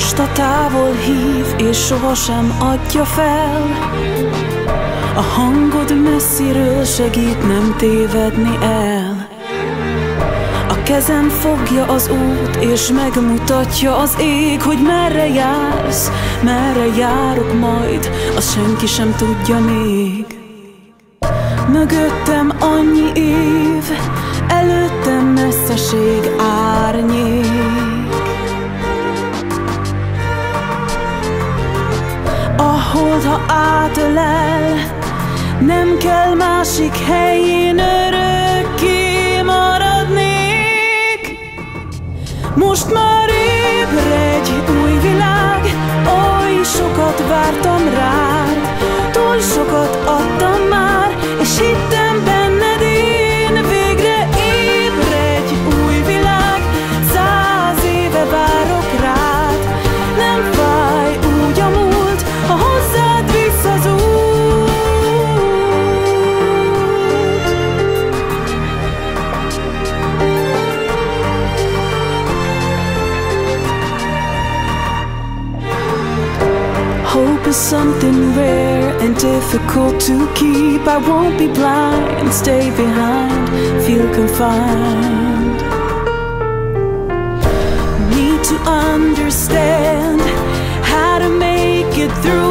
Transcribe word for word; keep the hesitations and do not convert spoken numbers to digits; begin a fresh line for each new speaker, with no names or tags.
most a távol hív, és sohasem adja fel. A hangod messziről segít nem tévedni el. A kezem fogja az út, és megmutatja az ég, hogy merre jársz, merre járok majd, azt senki sem tudja még. Mögöttem annyi év, előttem messzeség, árnyék. A hold, ha átölel, nem kell másik helyén örökké maradnék. Most már ébredj, új világ, oly sokat vártam rád, túl sokat adtam már, és hittem benned én. Végre ébredj, új világ, száz éve várok rád. Nem fáj úgy a múlt, ha hozzád visz az út. Hope is something rare and difficult to keep. I won't be blind, stay behind, feel confined. Need to understand how to make it through